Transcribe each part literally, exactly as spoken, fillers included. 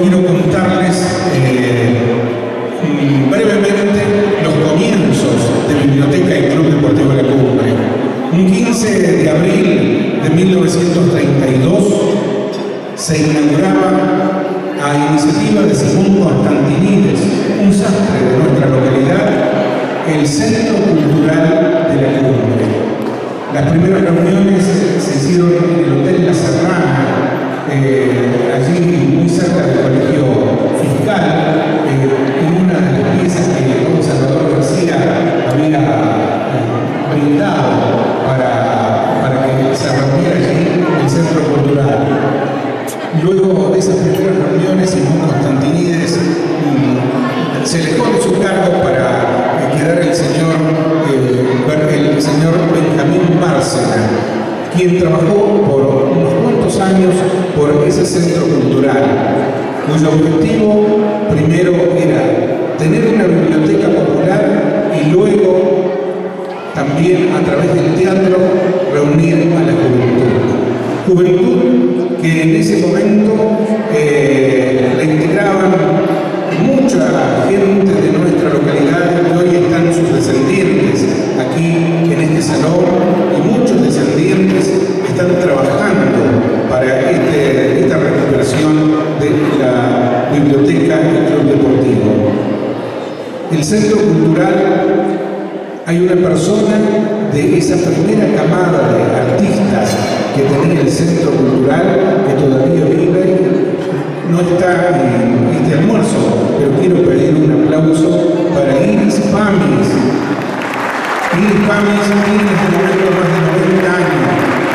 quiero contarles eh, brevemente los comienzos de Biblioteca y Club Deportivo La Cumbre. Un quince de abril de mil novecientos treinta y dos se inauguraba, a iniciativa de Simón Constantinides, un sastre de nuestra localidad, el Centro Cultural de La Cumbre. Las primeras reuniones se hicieron en el Hotel La Serrana, eh, allí muy cerca del Colegio Fiscal, eh, en una de las piezas que don Salvador García había eh, brindado para, para que se reuniera allí el Centro Cultural. Luego de esas primeras reuniones, Simón Constantinides mm, se alejó de su cargo para eh, quedar el señor, eh, el señor Benjamín Bárcena, quien trabajó por unos cuantos años por ese centro cultural, cuyo objetivo primero era tener una biblioteca popular y luego también a través del teatro reunir a la juventud. Juventud que en ese momento eh, la integraban mucha gente de nuestra localidad, que hoy están sus descendientes aquí en este salón, y muchos descendientes están trabajando para este, esta recuperación de la biblioteca y club deportivo. El Centro Cultural, hay una persona de esa primera camada de artistas que tenía el Centro Cultural, que todavía vive, no está en este almuerzo, pero quiero pedir un aplauso para Iris Pamis. Iris Pamis tiene en este momento más de noventa años.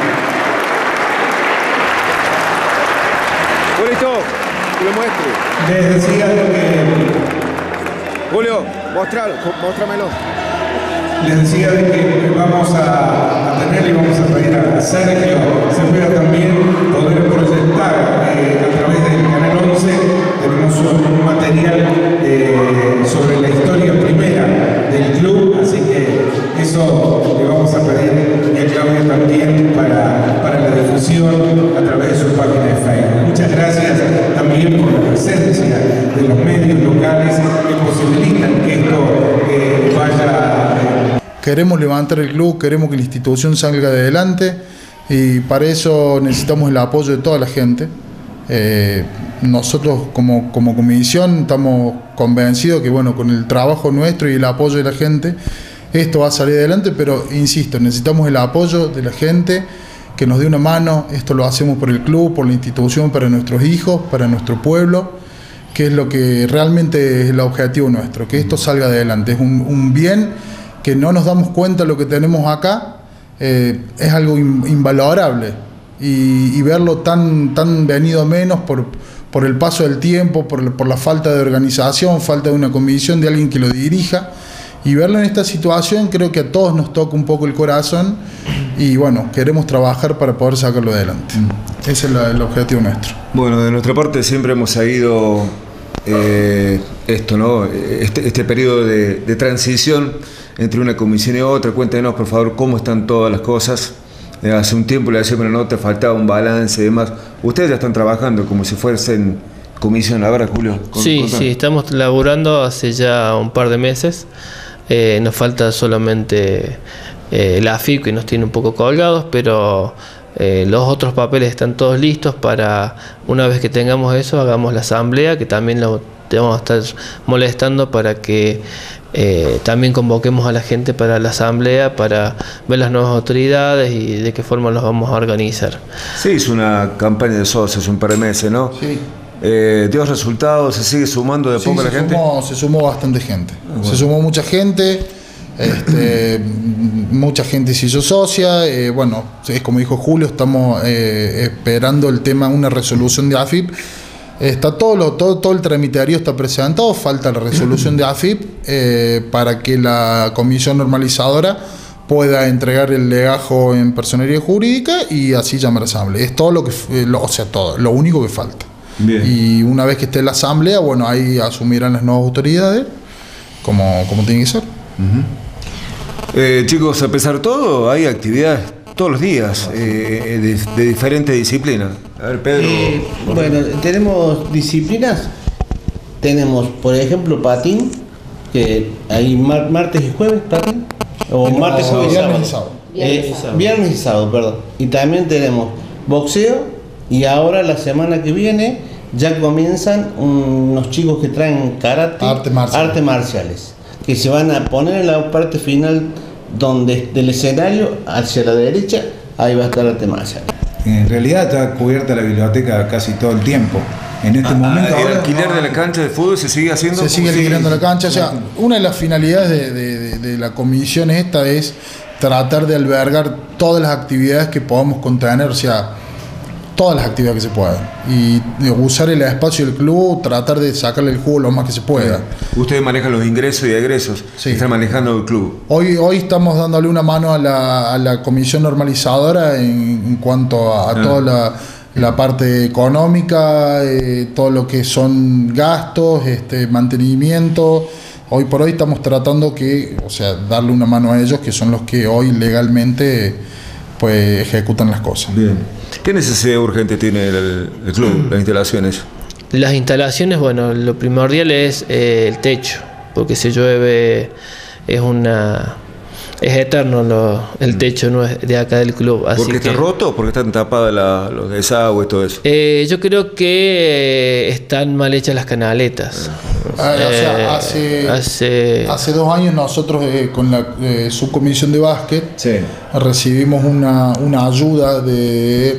Julito, que lo muestre. Les decía que... Julio, mostralo, mostrámelo. Les decía de que vamos a, a tener y vamos a pedir a Sergio Cepeda también poder proyectar eh, a través del Canal once. Tenemos un material eh, sobre la historia primera del club, así que eso le vamos a pedir y a Claudia también para, para la difusión a través de su página de Facebook. Muchas gracias también por la presencia de los medios locales que posibilitan que esto eh, vaya... Eh, Queremos levantar el club, queremos que la institución salga de adelante y para eso necesitamos el apoyo de toda la gente. Eh, nosotros como, como comisión estamos convencidos que bueno, con el trabajo nuestro y el apoyo de la gente esto va a salir adelante, pero insisto, necesitamos el apoyo de la gente que nos dé una mano. Esto lo hacemos por el club, por la institución, para nuestros hijos, para nuestro pueblo, que es lo que realmente es el objetivo nuestro, que esto salga de adelante. Es un, un bien que no nos damos cuenta de lo que tenemos acá, eh, es algo in, invalorable, y, y verlo tan, tan venido a menos por, por el paso del tiempo, por, por la falta de organización, falta de una comisión, de alguien que lo dirija, y verlo en esta situación creo que a todos nos toca un poco el corazón, y bueno, queremos trabajar para poder sacarlo adelante. Mm. Ese es la, el objetivo nuestro. Bueno, de nuestra parte siempre hemos seguido eh, esto, ¿no? Este, este periodo de, de transición entre una comisión y otra. Cuéntenos, por favor, cómo están todas las cosas. Eh, hace un tiempo le hacía una nota, faltaba un balance y demás. Ustedes ya están trabajando como si fuesen comisión ahora, Julio. Con, sí, con sí, estamos laburando hace ya un par de meses. Eh, nos falta solamente eh, la A F I P, que nos tiene un poco colgados, pero eh, los otros papeles están todos listos para, una vez que tengamos eso, hagamos la asamblea, que también lo te vamos a estar molestando para que eh, también convoquemos a la gente para la asamblea, para ver las nuevas autoridades y de qué forma los vamos a organizar. Sí, hizo una campaña de socios un par de meses, ¿no? Sí. Eh, ¿Dio resultados? ¿Se sigue sumando de a Sí, poco la se gente? Sumó, se sumó bastante gente. Bueno. Se sumó mucha gente, este, mucha gente se hizo socia. Eh, bueno, es como dijo Julio, estamos eh, esperando el tema, una resolución de A F I P. Está todo, lo, todo, todo el tramitario está presentado, falta la resolución de A F I P eh, para que la comisión normalizadora pueda entregar el legajo en personería jurídica y así llamar a asamblea. Es todo lo que, lo, o sea, todo, lo único que falta. Bien. Y una vez que esté la asamblea, bueno, ahí asumirán las nuevas autoridades como, como tiene que ser. Uh-huh. eh, chicos, a pesar de todo, hay actividades todos los días eh, de, de diferentes disciplinas. A ver, Pedro. Eh, bueno, tenemos disciplinas. Tenemos, por ejemplo, patín, que hay mar- martes y jueves, patín. O No, martes, jueves y viernes sábado. y sábado. Eh, viernes y sábado, perdón. Y también tenemos boxeo. Y ahora, la semana que viene, ya comienzan unos chicos que traen karate, Arte marcial. artes marciales, que se van a poner en la parte final donde del escenario hacia la derecha, ahí va a estar arte marcial. En realidad está cubierta la biblioteca casi todo el tiempo. En este Ah, momento ¿el ahora alquiler no de la hay- cancha de fútbol se sigue haciendo? Se sigue ¿Cómo alquilando la cancha. O sea, una de las finalidades de, de- de- de la comisión esta es tratar de albergar todas las actividades que podamos contener, o sea, todas las actividades que se puedan. Y de usar el espacio del club, tratar de sacarle el jugo lo más que se pueda. Ustedes manejan los ingresos y egresos. Sí. Están manejando el club. Hoy, hoy estamos dándole una mano a la, a la comisión normalizadora en, en cuanto a, a Ah. toda la, la parte económica, eh, todo lo que son gastos, este, mantenimiento. Hoy por hoy estamos tratando que, o sea, darle una mano a ellos, que son los que hoy legalmente pues ejecutan las cosas. Bien. ¿Qué necesidad urgente tiene el, el club, las instalaciones? Las instalaciones, bueno, lo primordial es eh, el techo, porque si llueve es una es eterno lo- el techo no es de acá del club. Así ¿Porque que, está roto o porque están tapadas la- los desagües y todo eso? eh, yo creo que eh, están mal hechas las canaletas. Ah, o Eh, sea, hace, hace- hace dos años nosotros eh, con la eh, subcomisión de básquet Sí, recibimos una, una ayuda de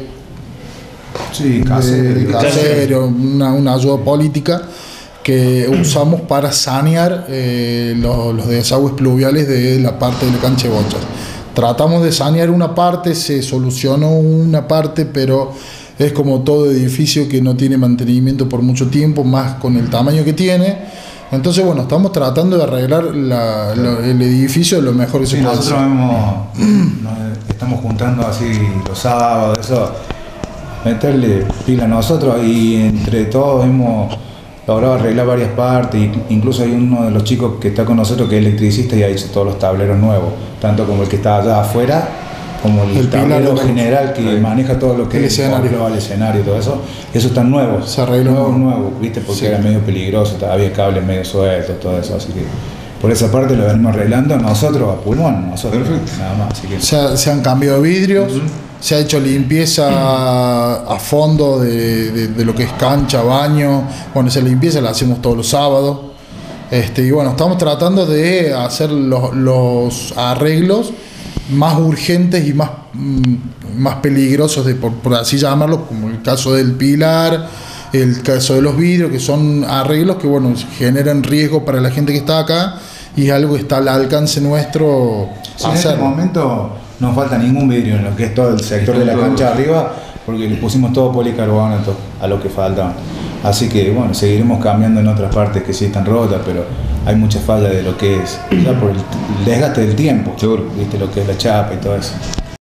sí, de casero. casero, una, una ayuda política que usamos para sanear eh, los, los desagües pluviales de la parte de la cancha de bochas. Tratamos de sanear una parte, se solucionó una parte, pero es como todo edificio que no tiene mantenimiento por mucho tiempo, más con el tamaño que tiene. Entonces, bueno, estamos tratando de arreglar la- la- el edificio lo mejor que se Sí, puede nosotros hacer. hemos, nos estamos juntando así los sábados, eso, meterle pila a nosotros y entre todos hemos logrado arreglar varias partes. Incluso hay uno de los chicos que está con nosotros que es electricista y ha hecho todos los tableros nuevos, tanto como el que está allá afuera, como el, El pilar tablero de la- general que maneja todo lo que el es escenario. el escenario y todo eso. Eso están nuevos, Se arregló nuevos, nuevo. nuevos, ¿viste? Porque Sí. era medio peligroso, había cables medio sueltos, todo eso, así que por esa parte lo venimos arreglando nosotros a pulmón, nosotros, nada más. Así que Se, ha- se han cambiado vidrios, se ha hecho limpieza a fondo de, de- de lo que es cancha, baño. Bueno, esa limpieza la hacemos todos los sábados. Este, y bueno, estamos tratando de hacer los, los arreglos más urgentes y más, mm, más peligrosos, de, por, por así llamarlo, como el caso del pilar, el caso de los vidrios, que son arreglos que bueno, generan riesgo para la gente que está acá y es algo que está al alcance nuestro sí, en este hacerlo. momento no falta ningún vidrio en lo que es todo el sector de la cancha arriba, porque le pusimos todo policarbonato a lo que falta. Así que bueno, seguiremos cambiando en otras partes que sí están rotas, pero hay muchas fallas de lo que es, ya por el desgaste del tiempo, Seguro. viste lo que es la chapa y todo eso.